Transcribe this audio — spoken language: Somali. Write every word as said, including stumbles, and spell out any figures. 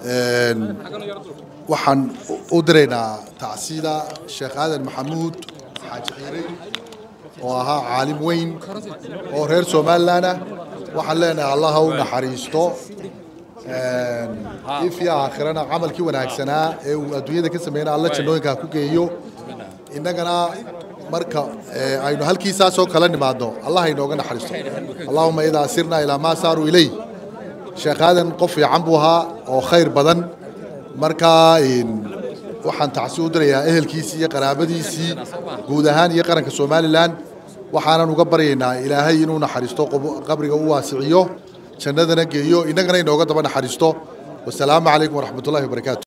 waxaan u diraynaa tacsiida Sheekh Aadan Maxamuud Xaaji Xiire oo ahaa caalim weyn oo reer Soomaaliland ah waxaan leenahay Allah u naxariisto ee fi aakhirana amalkii wanaagsanaa ee uu adduunyada ka sameeyay Allah jannooyinka ku geeyo innagana marka aynu halkiisa soo kala nimaado Allah inooga naxariisto Allahumma idha sirna ila ma saru ilay Sheekh Aadan qof fiican buu ahaa oo khayr badan marka in waxaan tacsiyo u dirayaa ehelkiisii iyo qaraabadiisii guud ahaan iyo qaranka Soomaaliland waxaan uga baryaynaa Ilaahay inuu naxariisto qabriga u waasiciyo jannadana geeyo innagana inooga daba naxariisto wassalaamu calaykum waraxmatullaahi wabarakaatuh